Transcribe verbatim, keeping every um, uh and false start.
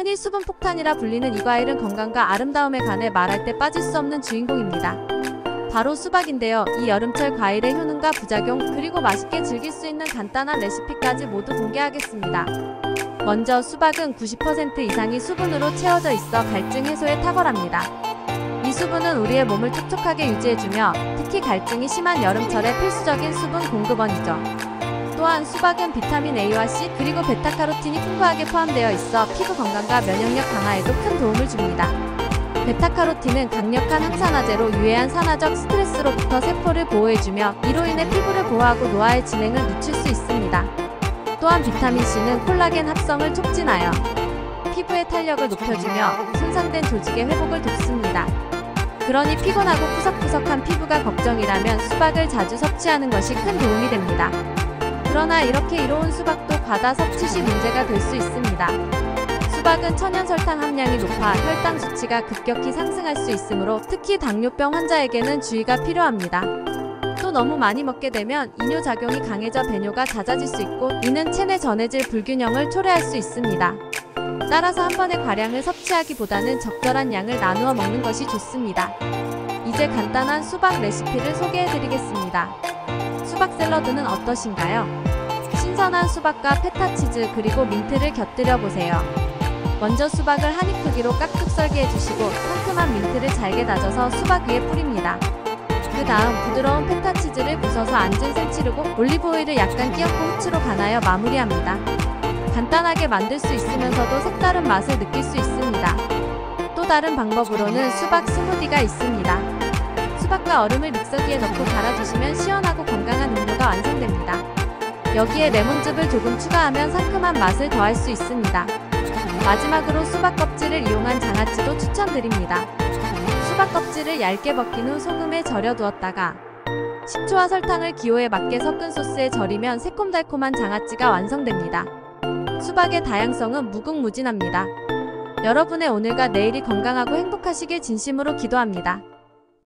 흔히 수분 폭탄이라 불리는 이 과일은 건강과 아름다움에 관해 말할 때 빠질 수 없는 주인공입니다. 바로 수박인데요. 이 여름철 과일의 효능과 부작용, 그리고 맛있게 즐길 수 있는 간단한 레시피까지 모두 공개하겠습니다. 먼저 수박은 구십 퍼센트 이상이 수분으로 채워져 있어 갈증 해소에 탁월합니다. 이 수분은 우리의 몸을 촉촉하게 유지해주며 특히 갈증이 심한 여름철에 필수적인 수분 공급원이죠. 또한 수박은 비타민 A와 C 그리고 베타카로틴이 풍부하게 포함되어 있어 피부 건강과 면역력 강화에도 큰 도움을 줍니다. 베타카로틴은 강력한 항산화제로 유해한 산화적 스트레스로부터 세포를 보호해주며 이로 인해 피부를 보호하고 노화의 진행을 늦출 수 있습니다. 또한 비타민C는 콜라겐 합성을 촉진하여 피부의 탄력을 높여주며 손상된 조직의 회복을 돕습니다. 그러니 피곤하고 푸석푸석한 피부가 걱정이라면 수박을 자주 섭취하는 것이 큰 도움이 됩니다. 그러나 이렇게 이로운 수박도 과다 섭취 시 문제가 될 수 있습니다. 수박은 천연설탕 함량이 높아 혈당 수치가 급격히 상승할 수 있으므로 특히 당뇨병 환자에게는 주의가 필요합니다. 또 너무 많이 먹게 되면 이뇨작용이 강해져 배뇨가 잦아질 수 있고 이는 체내 전해질 불균형을 초래할 수 있습니다. 따라서 한 번에 과량을 섭취하기보다는 적절한 양을 나누어 먹는 것이 좋습니다. 이제 간단한 수박 레시피를 소개해드리겠습니다. 수박 샐러드는 어떠신가요? 신선한 수박과 페타치즈 그리고 민트를 곁들여 보세요. 먼저 수박을 한 입 크기로 깍둑 썰기 해주시고 상큼한 민트를 잘게 다져서 수박 위에 뿌립니다. 그 다음 부드러운 페타치즈를 부숴서 앉은 셈 치르고 올리브오일을 약간 끼얹고 후추로 간하여 마무리합니다. 간단하게 만들 수 있으면서도 색다른 맛을 느낄 수 있습니다. 또 다른 방법으로는 수박 스무디가 있습니다. 수박과 얼음을 믹서기에 넣고 갈아주시면 시원하고 건강한 음료가 완성됩니다. 여기에 레몬즙을 조금 추가하면 상큼한 맛을 더할 수 있습니다. 마지막으로 수박 껍질을 이용한 장아찌도 추천드립니다. 수박 껍질을 얇게 벗긴 후 소금에 절여 두었다가 식초와 설탕을 기호에 맞게 섞은 소스에 절이면 새콤달콤한 장아찌가 완성됩니다. 수박의 다양성은 무궁무진합니다. 여러분의 오늘과 내일이 건강하고 행복하시길 진심으로 기도합니다.